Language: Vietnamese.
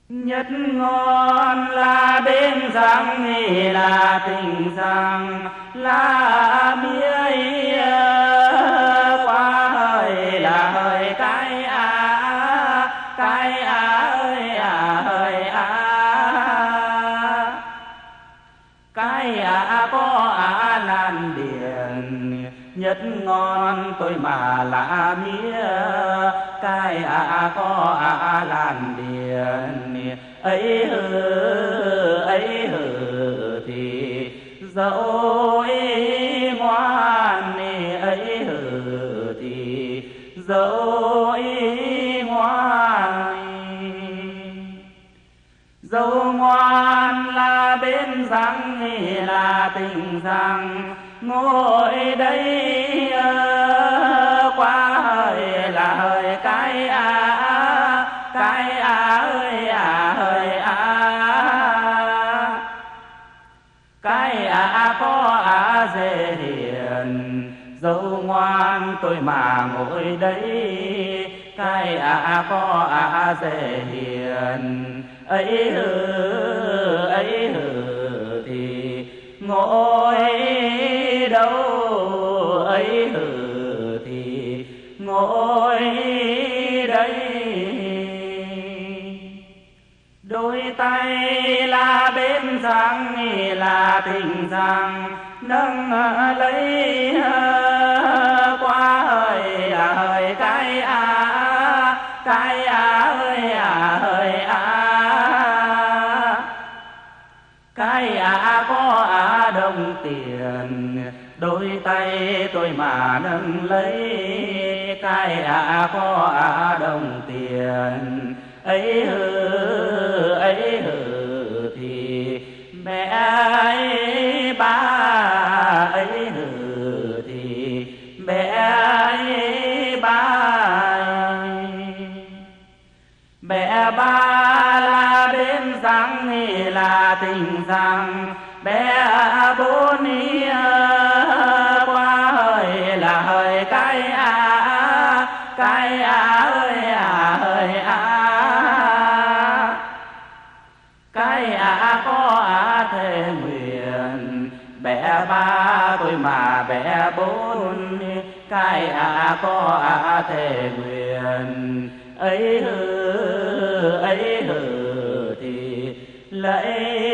Nhất ngon là bên rằng thì là tình rằng là mía qua hơi là hơi cái ơi hơi cái có lan điền nhất ngon tôi mà là mía cái có lan điền ấy hừ thì dẫu ngoan ấy hừ thì dẫu ngoan dẫu ngoan là bên rằng là tình rằng ngồi đây qua hơi là hơi cái ơi hơi cái có dễ hiền dẫu ngoan tôi mà ngồi đây cái có dễ hiền ấy hừ thì ngồi đâu ấy hừ thì ngồi đây đôi tay là bên rằng là tình rằng nâng lấy qua hơi là hơi cái ơi hơi cái có đồng tiền đôi tay tôi mà nâng lấy cái có đồng tiền ấy hừ thì mẹ ấy ba ấy hừ thì mẹ ấy ba mẹ ba là bên rằng là tình rằng bé bốn qua hơi là hơi cái ơi hơi cái có thề nguyện bé ba tôi mà bé bốn cái có thề nguyện ấy hừ thì lấy